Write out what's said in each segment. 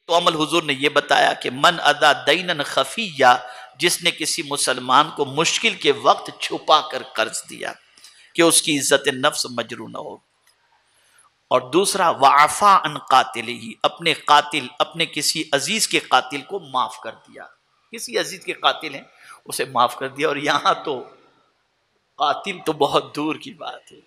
तो अमल हुजूर ने यह बताया कि मन अदा दैनन खफिया, जिसने किसी मुसलमान को मुश्किल के वक्त छुपा कर कर्ज दिया कि उसकी इज्जत नफ्स मजरू न हो। और दूसरा वाफा अन कातिल ही, अपने कातिल, अपने किसी अजीज के कातिल को माफ कर दिया। किसी अजीज के कातिल हैं उसे माफ कर दिया। और यहां तो कातिल तो बहुत दूर की बात है,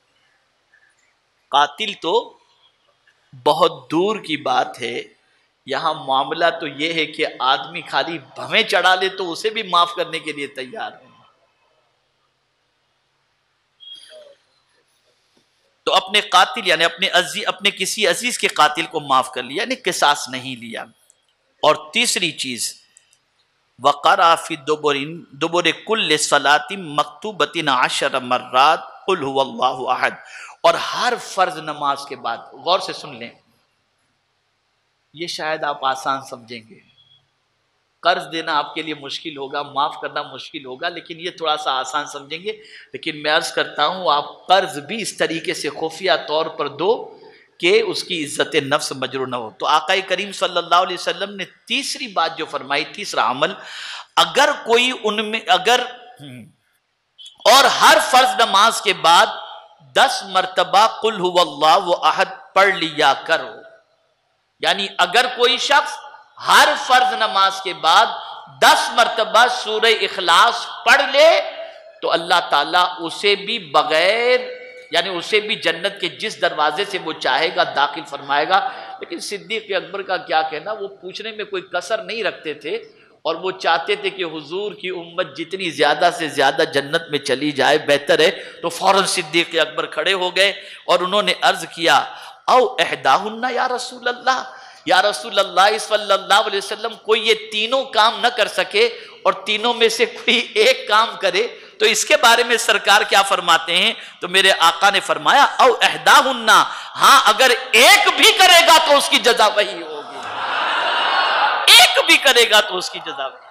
कातिल तो बहुत दूर की बात है। यहां मामला तो यह है कि आदमी खाली भवें चढ़ा ले तो उसे भी माफ करने के लिए तैयार है। तो अपने कातिल यानी अपने किसी अजीज के कातिल को माफ कर लिया, यानी किसास नहीं लिया। और तीसरी चीज वक़रा फी दुबुर कुल्ल सलातिन मक्तूबतिन 10 मर्रात कुल हुवल्लाहु अहद। और हर फर्ज नमाज के बाद, गौर से सुन लें, ये शायद आप आसान समझेंगे, कर्ज देना आपके लिए मुश्किल होगा, माफ करना मुश्किल होगा, लेकिन ये थोड़ा सा आसान समझेंगे। लेकिन मैं अर्ज करता हूं आप कर्ज भी इस तरीके से खुफिया तौर पर दो कि उसकी इज्जत नफ्स मजरू न हो। तो आका करीम सल्लल्लाहु अलैहि वसल्लम ने तीसरी बात जो फरमाई, तीसरा अमल, अगर कोई उनमें और हर फर्ज नमाज के बाद 10 मरतबा कुल हुवल्लाहु अहद पढ़ लिया करो। यानी अगर कोई शख्स हर फर्ज नमाज के बाद 10 मरतबा सूरह इखलास पढ़ ले तो अल्लाह ताला उसे भी बगैर, यानी उसे भी जन्नत के जिस दरवाजे से वो चाहेगा दाखिल फरमाएगा। लेकिन सिद्दीक अकबर का क्या कहना, वो पूछने में कोई कसर नहीं रखते थे और वो चाहते थे कि हुजूर की उम्मत जितनी ज्यादा से ज्यादा जन्नत में चली जाए बेहतर है। तो फौरन सिद्दीक अकबर खड़े हो गए और उन्होंने अर्ज किया, औ एहदाहुन्ना या रसूल अल्लाह, या रसूल अल्लाह सल्लल्लाहु अलैहि वसल्लम, कोई ये तीनों काम न कर सके और तीनों में से कोई एक काम करे तो इसके बारे में सरकार क्या फरमाते हैं? तो मेरे आका ने फरमाया, औ एहदाहुन्ना, हाँ अगर एक भी करेगा तो उसकी जजा वही होगी, एक भी करेगा तो उसकी जजा वही।